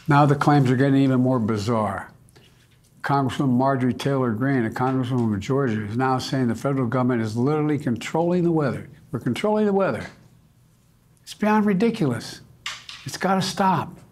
Now the claims are getting even more bizarre. Congresswoman Marjorie Taylor Greene, a congresswoman of Georgia, is now saying the federal government is literally controlling the weather. We're controlling the weather. It's beyond ridiculous. It's got to stop.